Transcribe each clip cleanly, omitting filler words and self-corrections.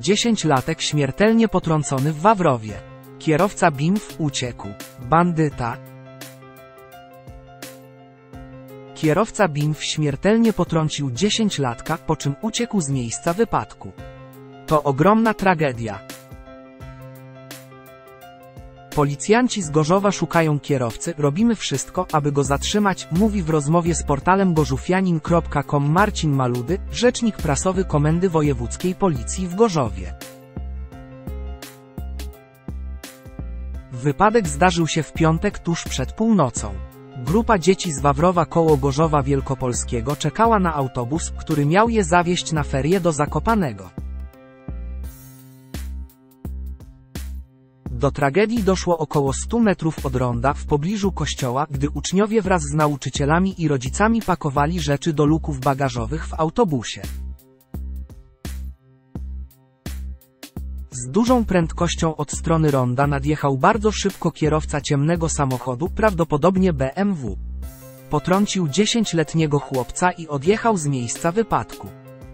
10-latek śmiertelnie potrącony w Wawrowie. Kierowca BIMF uciekł. Bandyta. Kierowca BIMF śmiertelnie potrącił 10-latka, po czym uciekł z miejsca wypadku. To ogromna tragedia. Policjanci z Gorzowa szukają kierowcy, robimy wszystko, aby go zatrzymać, mówi w rozmowie z portalem gorzowianin.com Marcin Maludy, rzecznik prasowy Komendy Wojewódzkiej Policji w Gorzowie. Wypadek zdarzył się w piątek tuż przed północą. Grupa dzieci z Wawrowa koło Gorzowa Wielkopolskiego czekała na autobus, który miał je zawieźć na ferie do Zakopanego. Do tragedii doszło około 100 metrów od ronda w pobliżu kościoła, gdy uczniowie wraz z nauczycielami i rodzicami pakowali rzeczy do luków bagażowych w autobusie. Z dużą prędkością od strony ronda nadjechał bardzo szybko kierowca ciemnego samochodu, prawdopodobnie BMW. Potrącił 10-letniego chłopca i odjechał z miejsca wypadku.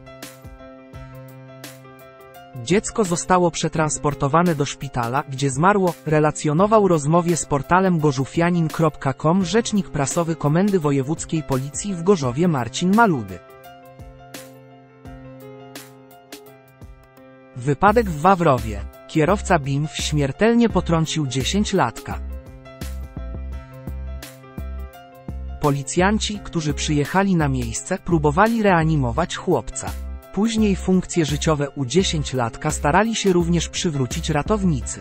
Dziecko zostało przetransportowane do szpitala, gdzie zmarło, relacjonował w rozmowie z portalem gorzowianin.com rzecznik prasowy Komendy Wojewódzkiej Policji w Gorzowie Marcin Maludy. Wypadek w Wawrowie. Kierowca BIMF śmiertelnie potrącił 10-latka. Policjanci, którzy przyjechali na miejsce, próbowali reanimować chłopca. Później funkcje życiowe u 10-latka starali się również przywrócić ratownicy.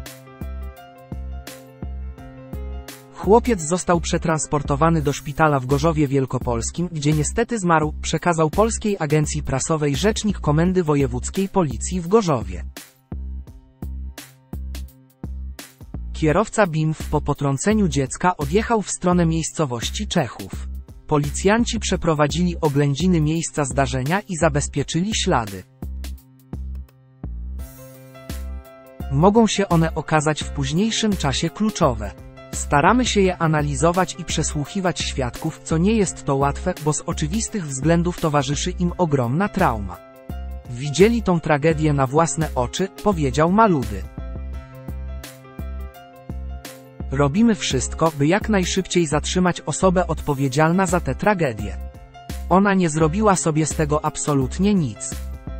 Chłopiec został przetransportowany do szpitala w Gorzowie Wielkopolskim, gdzie niestety zmarł, przekazał Polskiej Agencji Prasowej rzecznik Komendy Wojewódzkiej Policji w Gorzowie. Kierowca BIMF po potrąceniu dziecka odjechał w stronę miejscowości Czechów. Policjanci przeprowadzili oględziny miejsca zdarzenia i zabezpieczyli ślady. Mogą się one okazać w późniejszym czasie kluczowe. Staramy się je analizować i przesłuchiwać świadków, co nie jest to łatwe, bo z oczywistych względów towarzyszy im ogromna trauma. Widzieli tą tragedię na własne oczy, powiedział Maludy. Robimy wszystko, by jak najszybciej zatrzymać osobę odpowiedzialna za tę tragedię. Ona nie zrobiła sobie z tego absolutnie nic.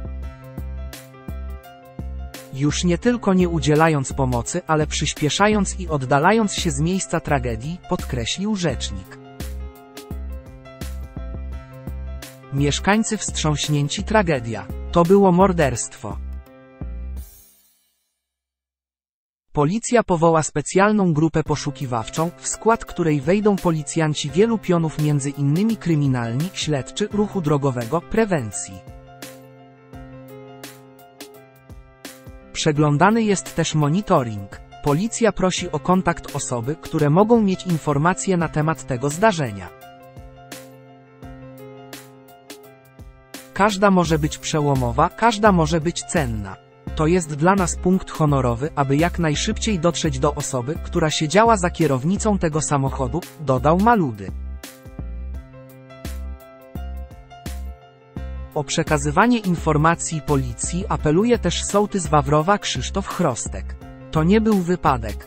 Już nie tylko nie udzielając pomocy, ale przyspieszając i oddalając się z miejsca tragedii, podkreślił rzecznik. Mieszkańcy wstrząśnięci tragedia. To było morderstwo. Policja powoła specjalną grupę poszukiwawczą, w skład której wejdą policjanci wielu pionów, m.in. kryminalni, śledczy, ruchu drogowego, prewencji. Przeglądany jest też monitoring. Policja prosi o kontakt osoby, które mogą mieć informacje na temat tego zdarzenia. Każda może być przełomowa, każda może być cenna. To jest dla nas punkt honorowy, aby jak najszybciej dotrzeć do osoby, która siedziała za kierownicą tego samochodu, dodał Maludy. O przekazywanie informacji policji apeluje też sołtys Wawrowa Krzysztof Chrostek. To nie był wypadek.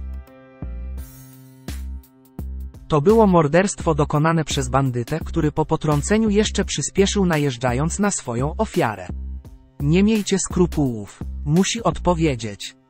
To było morderstwo dokonane przez bandytę, który po potrąceniu jeszcze przyspieszył, najeżdżając na swoją ofiarę. Nie miejcie skrupułów. Musi odpowiedzieć.